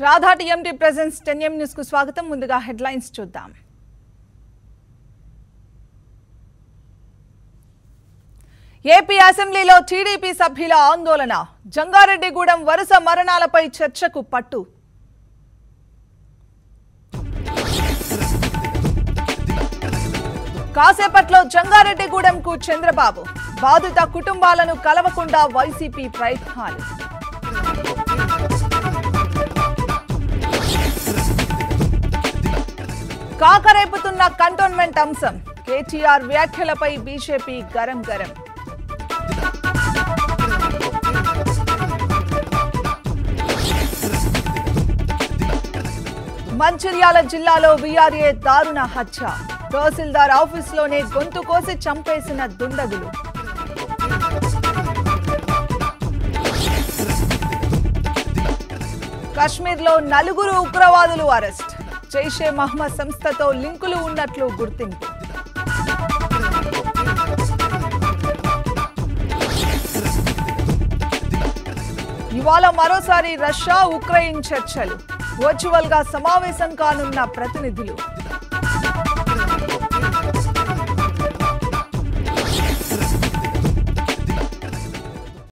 Radha TMT presence 10am news కు స్వాగతం. ముందుగా హెడ్లైన్స్ చూద్దాం. ఏపీ అసెంబ్లీలో టీడీపీ సభ్యుల ఆందోళన. జంగారెడ్డిగూడెం వరుస మరణాలపై చర్చకు పట్టు. కాసేపట్లో జంగారెడ్డిగూడెంకు చంద్రబాబు. బాధిత కుటుంబాలను కలవకుండా వైసీపీ ప్రయత్నాలు. కాకరేపుతున్న కంటోన్మెంట్ అంశం. కేసీఆర్ వ్యాఖ్యలపై బీజేపీ గరం. మంచిర్యాల జిల్లాలో వీఆర్ఏ దారుణ హత్య. తహసీల్దార్ ఆఫీసులోనే గొంతు కోసి చంపేసిన దుండగులు. కశ్మీర్లో 4 ఉగ్రవాదులు అరెస్ట్. జైషే మహమ్మద్ సంస్థతో లింకులు ఉన్నట్లు గుర్తింపు. ఇవాళ మరోసారి రష్యా ఉక్రెయిన్ చర్చలు. వర్చువల్ గా సమావేశం కానున్న ప్రతినిధులు.